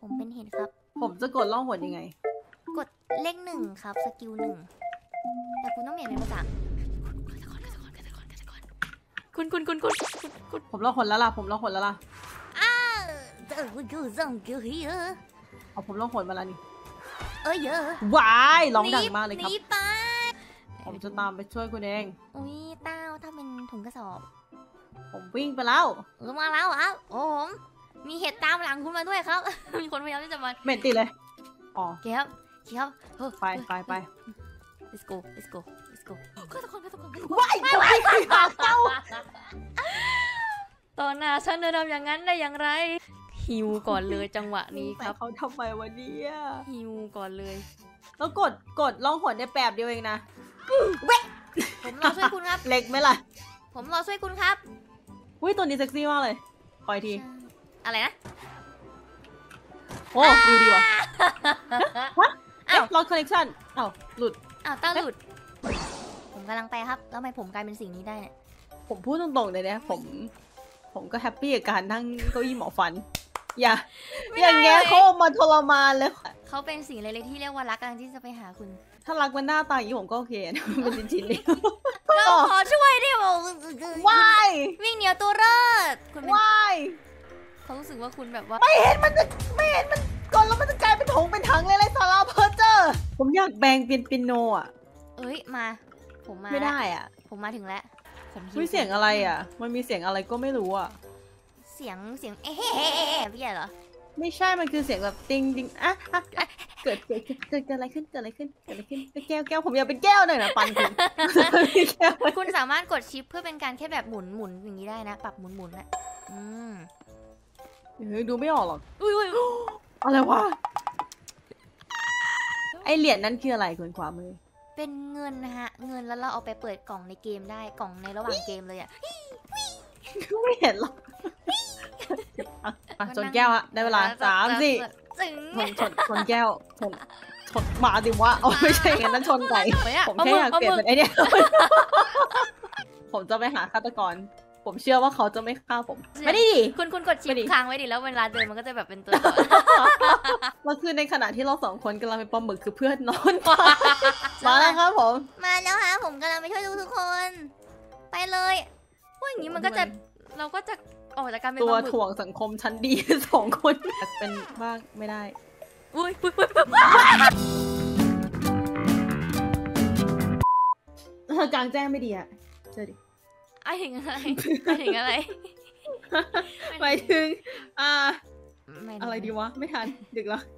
ผมเป็นเห็ดครับผมจะกดล่องหนยังไงกดเลข1ครับสกิล1แต่คุณต้องเปลี่ยนเป็นภาษาคุณผมล่องหนแล้วล่ะเอาผมล่องหนมาแล้วนี่เยอะว้ายร้องดังมากเลยครับหนีไปผมจะตามไปช่วยคุณเองอุ้ยเต้าถ้าเป็นถุงกระสอบผมวิ่งไปแล้วมาแล้วครับโอ้ผมมีเห็ดตามหลังคุณมาด้วยครับ มีคนพยายามที่จะมาเม็ดติเลยอ๋อเก็บไป let's go ก็ตะโกนว้ายตอนหน้าฉันจะทำอย่างนั้นได้อย่างไรฮิวก่อนเลยจังหวะนี้ครับเขาทำไมวะเนี่ยฮิวก่อนเลยแล้วกดล่องหนได้แป๊บเดียวเองนะผมรอช่วยคุณครับเล็กไหมล่ะผมรอช่วยคุณครับอุ้ยตัวนี้เซ็กซี่มากเลยปล่อยทีอะไรนะโอ้ดูดีว่ะลอสคอนเนคชั่นหลุดเต้าหลุดผมกำลังไปครับแล้วทำไมผมกลายเป็นสิ่งนี้ได้เนี่ยผมพูดตรงๆเลยนะผมก็แฮปปี้กับการนั่งเก้าอี้หมอฟันอย่างเงี้ยเขามาทรมานเลยเขาเป็นสิ่งเล็กๆที่เรียกว่ารักกำลังที่จะไปหาคุณถ้ารักมันหน้าตาอย่างนี้ผมก็โอเคนะเป็นชิ้นๆเลยก็ขอช่วยดิผมว้ายวิ่งเหนียวตัวรอดคุณว้ายเขารู้สึกว่าคุณแบบว่าไม่เห็นมันก่อนแล้วมันจะกลายเป็นถงเป็นถังเลยไรสาราเพอร์เจอร์ผมอยากแบงเป็นปิโนอ่ะผมมาไม่ได้อ่ะผมมาถึงแล้วเสียงอะไรอ่ะมันมีเสียงอะไรก็ไม่รู้อ่ะเสียงพี่เหรอไม่ใช่มันคือเสียงแบบติงเกิดอะไรขึ้นแก้วผมอยากเป็นแก้วหน่อยนะปันคุณสามารถกดชิปเพื่อเป็นการแค่แบบหมุนอย่างนี้ได้นะปรับหมุนนะดูไม่ออกหรอกอะไรวะไอเหรียญนั้นคืออะไรคุณขวามือเป็นเงินนะฮะเงินแล้วเราเอาไปเปิดกล่องในเกมได้กล่องในระหว่างเกมเลยอ่ะไม่เห็นหรอกชนแก้วฮะได้เวลา3-4ชนแก้วชนหมาดิวะไม่ใช่อย่างนั้นชนไก่ผมแค่อยากเปลี่ยนเป็นไอเนี้ยผมจะไปหาฆาตกรผมเชื่อว่าเขาจะไม่ฆ่าผมไม่ได้ดิคุณกดชิปค้างไว้ดิแล้วเวลาเดินมันก็จะแบบเป็นตัวมันคือในขณะที่เรา2คนกำลังเป็นปลาหมึกคือเพื่อนนอนมาแล้วครับผมมาแล้วฮะผมกำลังไปช่วยทุกคนไปเลยพวกอย่างนี้มันก็จะเราก็จะออกจากการเป็นตัวถ่วงสังคมชั้นดี2คนเป็นบ้างไม่ได้กลางแจ้งไม่ดีอะเจอดิไอถึงอะไรหมายถึงอะไรดีวะไม่ทันดึกแล้ว